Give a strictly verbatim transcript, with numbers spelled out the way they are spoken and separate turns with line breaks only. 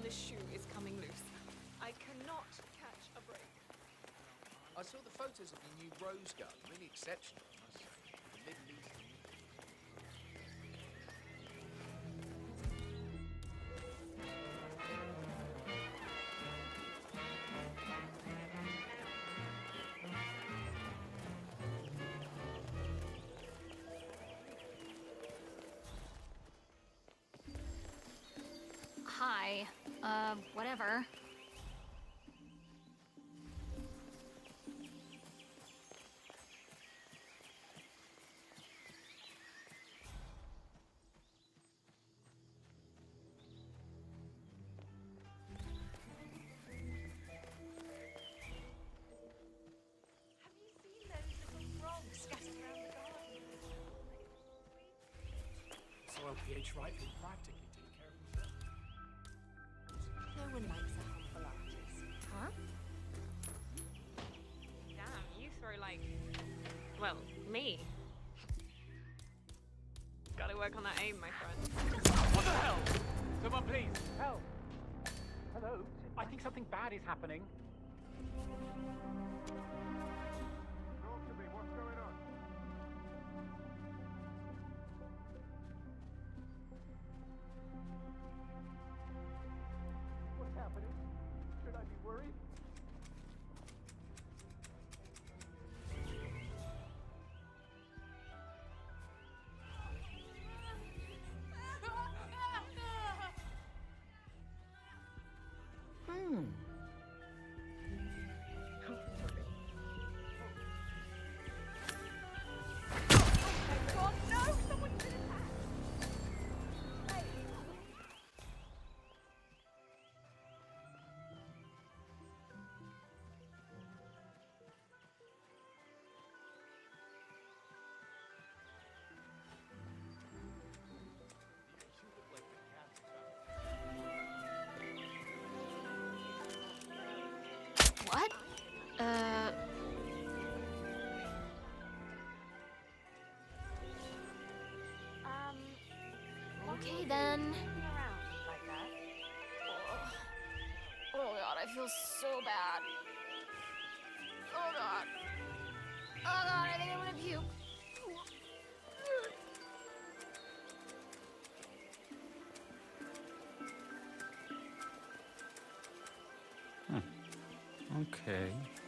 on this shoe is coming loose. I cannot catch a break.
I saw the photos of your new rose garden. Really exceptional, I must say. The Middle Eastern.
Hi. Uh, whatever.
Have you seen those little frogs scattered around the garden?
Soil pH right will practically take care of himself.
No one likes a humble artist.
Huh?
Damn, you throw like, well, me. Gotta work on that aim, my friend.
What the hell? Someone please, help! Hello? I think something bad is happening.
Talk to me, what's going on?
What's happening? Should I be worried?
Hmm.
God, no! Someone did that! Hey!
What? Uh...
Um,
Okay then.
looking around like that.
Oh. Oh god, I feel so bad. Oh god. Oh god, I think I'm gonna puke.
Okay.